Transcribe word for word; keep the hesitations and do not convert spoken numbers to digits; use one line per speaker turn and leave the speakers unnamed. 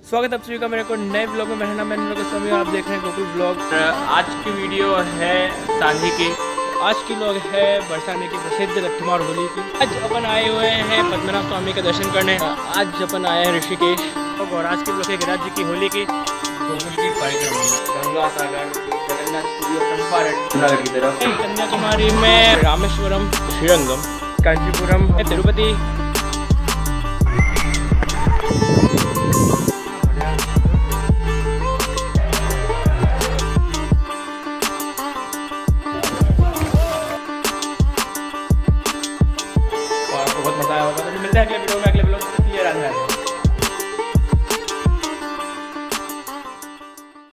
स्वागत है आप सभी का मेरे को नए ब्लॉग में। मेरा नाम है अनुराग स्वामी, आप देख रहे हैं गोकुल ब्लॉग। आज की वीडियो है सांझी की। आज की ब्लॉग है बरसाने की प्रसिद्ध लट्ठमार होली की। आज अपन आए हुए हैं पद्मनाभ स्वामी का दर्शन करने। आज अपन आए हैं ऋषिकेश और आज की ब्लॉग है गिरिराज जी की होली की गोकुल की परिक्रमा गंगा सागर जगन्नाथपुरी और चंपारण जूनागढ़ की तरफ। कन्याकुमारी में रामेश्वरम, श्रीरंगम, कांचीपुरम, तिरुपति। बहुत मजा आया होगा। तो मिलते हैं अगले वीडियो में, अगले वीडियो में क्लियर आ जाएगा।